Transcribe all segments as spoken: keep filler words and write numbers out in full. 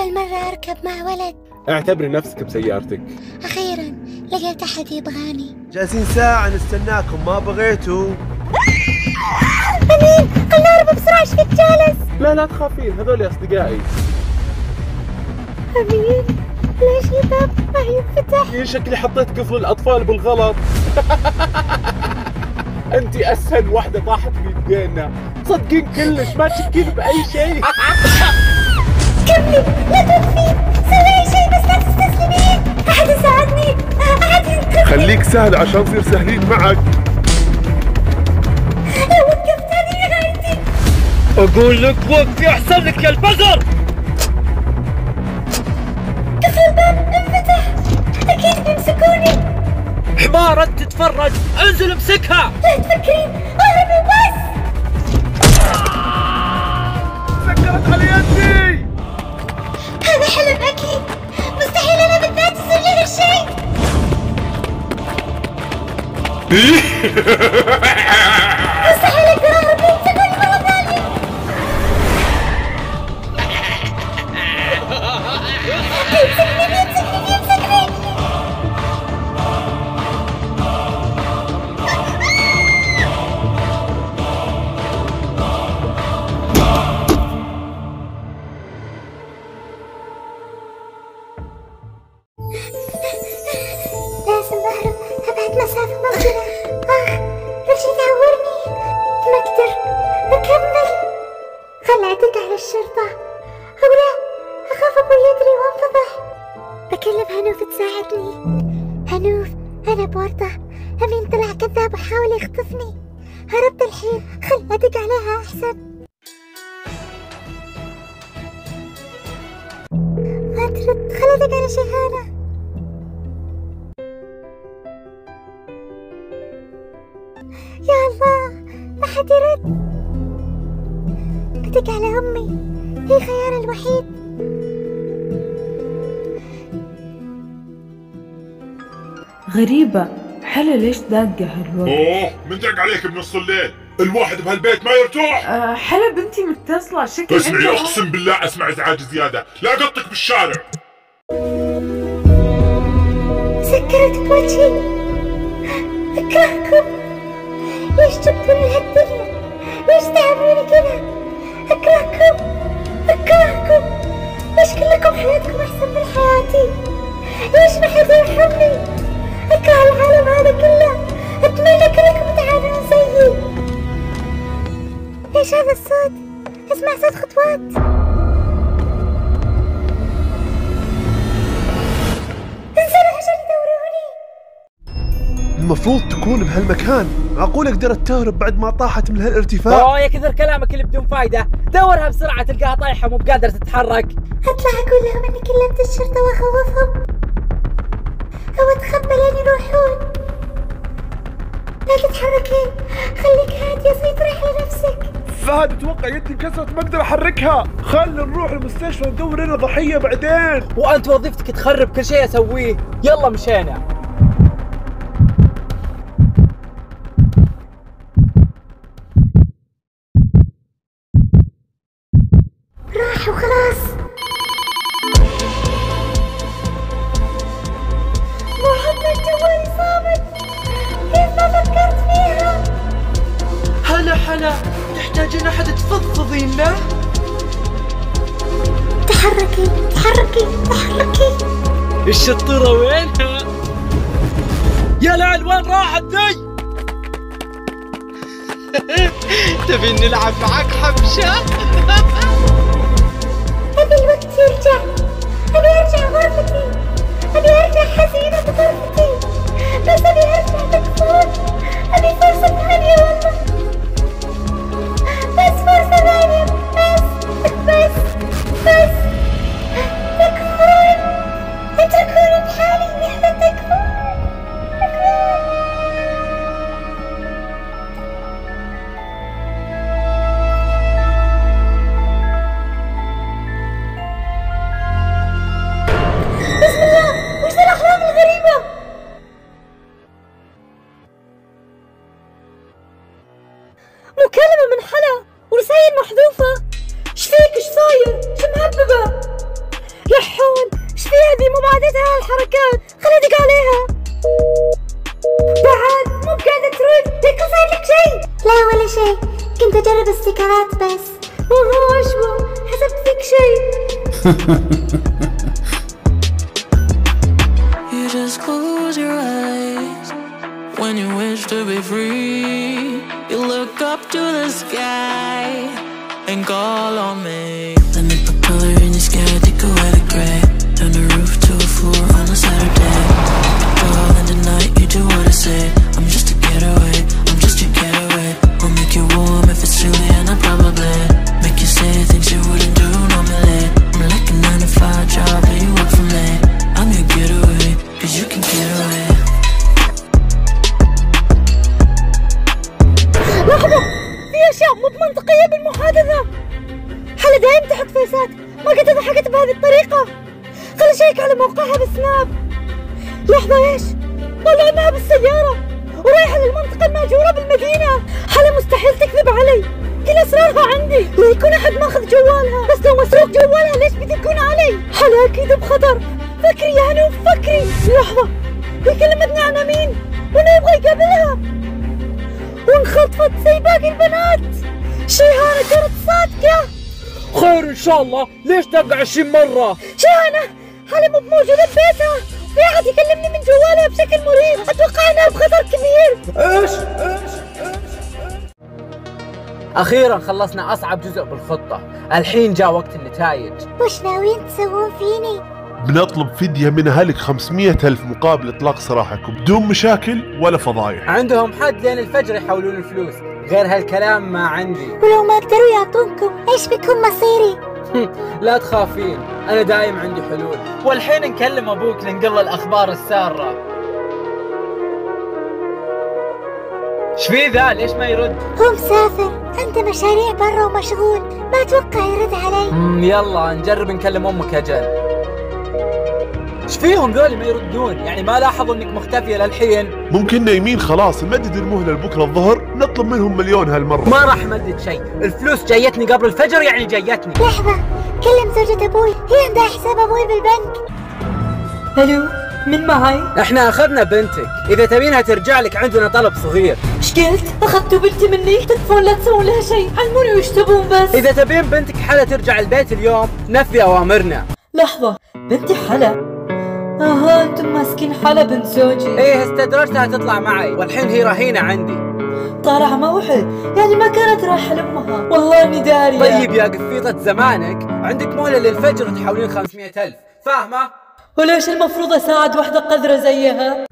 أول مرة أركب مع ولد. اعتبري نفسك بسيارتك. أخيرا لقيت أحد يبغاني. جالسين ساعة نستناكم، ما بغيتوا؟ أمين خلنا نهرب بسرعة، ايش فيك جالس؟ لا لا تخافين، هذول أصدقائي. أمين ليش الباب ما ينفتح؟ شكلي حطيت قفل الأطفال بالغلط. أنت أسهل واحدة طاحت في يدينا، صدقين كلش ما تشكين بأي شيء. كملي لا توقفين، سوي أي شيء بس لا تستسلمين. أحد يساعدني، أحد ينقذني. خليك سهل عشان نصير سهلين معك. لو وقفت هذه نهايتي. أقول لك وقفي أحسن لك يا البزر. قفل الباب انفتح، أكيد بيمسكوني. حمار أنت تتفرج، انزل امسكها. لا تفكرين، اهربي وبس. سكرت على يدي. هذا حلم أكيد، مستحيل أنا بالذات يصير لي هالشيء. مستحيل أقدر أهرب، بيمسكوني مرة ثانية. بيمسكني بيمسكني بيمسكني. لازم أهرب أبعد مسافة ممكنة. آه كل شي تعورني، ما أقدر أكمل. خل أعتدي على الشرطة أو لا، أخاف أبوي يدري وأنفضح. بكلم هنوف تساعدني. هنوف أنا بورطة، أمين طلع كذاب وحاول يخطفني. هربت الحين، خل أدق عليها أحسن. ما ترد، خل أدق على شيهانة. يا الله ما حد يرد. بدق على أمي، هي خياري الوحيد. غريبة، حلا ليش داقة هالوقت؟ اوه من دق عليك بنص الليل؟ الواحد بهالبيت ما يرتاح. أه حلا بنتي متصلة، شكل اسمعي اقسم بالله اسمع ازعاج زيادة، لا اقطك بالشارع. سكرت بوجهي، أكرهكم. ليش جبتوني لهالدنيا؟ ليش تعاملوني كذا؟ أكرهكم أكرهكم. ليش كلكم حياتكم أحسن من حياتي؟ ليش ما حد يرحمني؟ أكره العالم هذا كله، أتمنى كلكم تعاملون زيي. ليش هذا الصوت؟ أسمع صوت خطوات. انزلوا عشان يدوروني. المفروض تكون بهالمكان، معقول قدرت تهرب بعد ما طاحت من هالارتفاع؟ اوه يا كثر كلامك اللي بدون فايدة، دورها بسرعة تلقاها طايحة مو بقادرة تتحرك. أطلع أقول لهم إني كلمت الشرطة وأخوفهم، أو أتخبى لين يروحون. لا تتحركين، خليك هادية، سيطري على نفسك. فهد اتوقع يدي انكسرت ما اقدر احركها، خلنا نروح المستشفى ندور لنا ضحية بعدين. وأنت وظيفتك تخرب كل شيء أسويه. يلا مشينا. راح وخلاص. مو حتى جوالي صامت، كيف ما فكرت فيها؟ هلا هلا، تحتاجين أحد تفضفضي لنا؟ تحركي تحركي تحركي. الشطورة وينها؟ يا لعل وين راحت ذي؟ تبي نلعب معك حبشة؟ أبي الوقت يرجع، أبي أرجع غرفتي، أبي أرجع حزينة بغرفتي، بس أبي أرجع مكفون. أبي فرصة ثانية والله، بس فرصة ثانية، بس بس بس تكفون. اتركوني بحالي، تكفون تكفون. هالحركات، خلي ادق عليها. بعد مو بقاعدة ترد، يكون صاير لك شيء. لا ولا شيء، كنت اجرب استيكرات بس. اوه اشبه، حسبت فيك شيء. You just close your eyes when you wish to be free. You look up to the sky and call on me. Let me put color in the sky, take away the gray. Turn the roof to a floor on a Saturday. All in the night, you do what I say. I'm just a getaway, I'm just your getaway. I'll make you warm if it's chilly, and I'll probably make you say things you wouldn't do normally. I'm like a nine to five job, but you work for me. I'm your getaway, cause you can get away. لحظة، في أشياء مو منطقية بالمحادثة. حلا دايم تحط فيسات، ما قد ضحكت بهذه الطريقة. خل أشيك على موقعها بالسناب. لحظة إيش؟ طلع إنها بالسيارة ورايحة للمنطقة المهجورة بالمدينة. حلا مستحيل تكذب علي، كل أسرارها عندي. لا يكون أحد ماخذ جوالها، بس لو مسروق جوالها ليش بتكون علي؟ حلا أكيد بخطر. فكري يا هنو فكري. لحظة، هي كلمتني عن أمين وإنه يبغى يقابلها، وانخطفت زي باقي البنات. شيهانة كانت صادقة. خير ان شاء الله، ليش تبقى عشرين مرة؟ شيهانة حلا مو موجودة ببيتها، في أحد يكلمني من جوالها بشكل مريب. أتوقع إنها بخطر كبير. ايش؟ ايش؟ أخيرا خلصنا أصعب جزء بالخطة، الحين جاء وقت النتائج. وش ناويين تسوون فيني؟ بنطلب فدية من أهلك خمسمية ألف مقابل إطلاق سراحكم بدون مشاكل ولا فضايح. عندهم حد لين الفجر يحولون الفلوس، غير هالكلام ما عندي. ولو ما قدروا يعطونكم إيش بيكون مصيري؟ لا تخافين، أنا دايم عندي حلول. والحين نكلم أبوك ننقل الأخبار السارة. ايش في ذا؟ ليش ما يرد؟ هو مسافر، عنده مشاريع برا ومشغول، ما أتوقع يرد علي. امم يلا نجرب نكلم أمك أجل. ايش فيهم ذولي ما يردون؟ يعني ما لاحظوا انك مختفية للحين؟ ممكن نايمين خلاص، نمدد المهلة لبكرة الظهر، نطلب منهم مليون هالمرة. ما راح امدد شيء، الفلوس جايتني قبل الفجر يعني جايتني. لحظة، كلم زوجة أبوي، هي عندها حساب أبوي بالبنك. الو، من معي؟ احنا اخذنا بنتك، اذا تبينها ترجع لك عندنا طلب صغير. ايش قلت؟ اخذتوا بنتي مني؟ تكفون لا تسوون لها شيء، علموني وش تبون بس. اذا تبين بنتك حلا ترجع البيت اليوم نفذي اوامرنا. لحظة، بنتي حلا؟ اها انتم ماسكين حلا بنت زوجي. ايه استدرجتها تطلع معي، والحين هي رهينة عندي. طالعة موعد، يعني ما كانت رايحة لأمها. والله اني دارية. طيب يا قفيطة زمانك، عندك مهلة للفجر تحولين خمسمية ألف، فاهمة؟ وليش المفروض اساعد واحدة قذرة زيها؟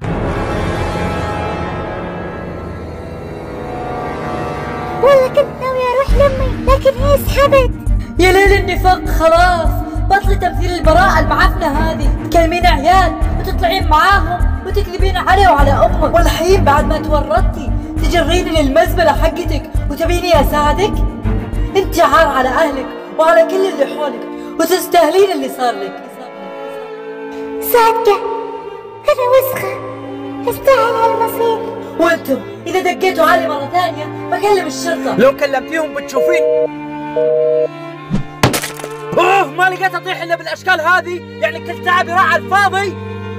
والله كنت ناوية أروح لأمي لكن هي سحبت. يا ليل النفاق خلاص، بطلي تمثيل البراءة المعفنة هذه، تكلمين عيال وتطلعين معاهم وتكذبين علي وعلى أمك، والحين بعد ما تورطتي تجريني للمزبلة حقتك وتبيني أساعدك؟ انت عار على أهلك وعلى كل اللي حولك، وتستاهلين اللي صار لك. صادقة، أنا وسخة، أستاهل هالمصير. وانتم إذا دقيتوا علي مرة ثانية بكلم الشرطة. لو كلمتيهم بتشوفين. اوه ما لقيت اطيح الا بالاشكال هذه، يعني كل تعبي راح على الفاضي.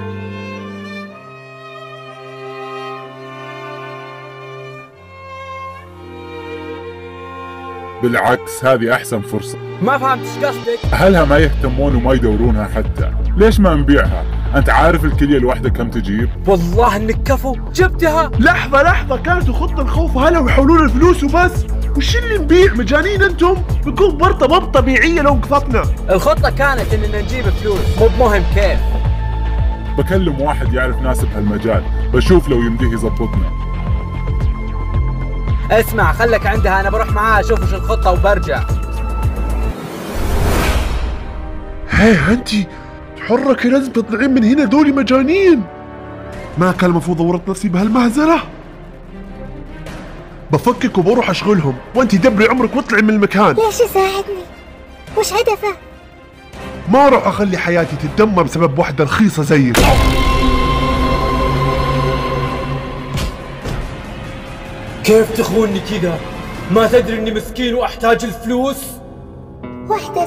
بالعكس هذه احسن فرصة. ما فهمت ايش قصدك؟ اهلها ما يهتمون وما يدورونها حتى، ليش ما نبيعها؟ انت عارف الكلية الواحدة كم تجيب؟ والله انك كفو جبتها. لحظة لحظة، كانت خطة الخوف هلا ويحولون الفلوس وبس. وش اللي نبيع؟ مجانين انتم؟ بنكون برطة مو طبيعية لو انقطنا. الخطة كانت اننا نجيب فلوس، مو بمهم كيف. بكلم واحد يعرف ناس بهالمجال، بشوف لو يمديه يزبطنا. اسمع خلك عندها، انا بروح معاها اشوف وش الخطة وبرجع. هي انتي تحركي، لازم تطلعين من هنا، دولي مجانين. ما كان المفروض ورط نفسي بهالمهزلة. بفكك وبروح اشغلهم، وانتي دبري عمرك واطلعي من المكان. ليش يساعدني؟ وش هدفه؟ ما راح اخلي حياتي تتدمر بسبب واحدة رخيصة زيك. كيف تخونني كذا؟ ما تدري اني مسكين واحتاج الفلوس؟ واحدة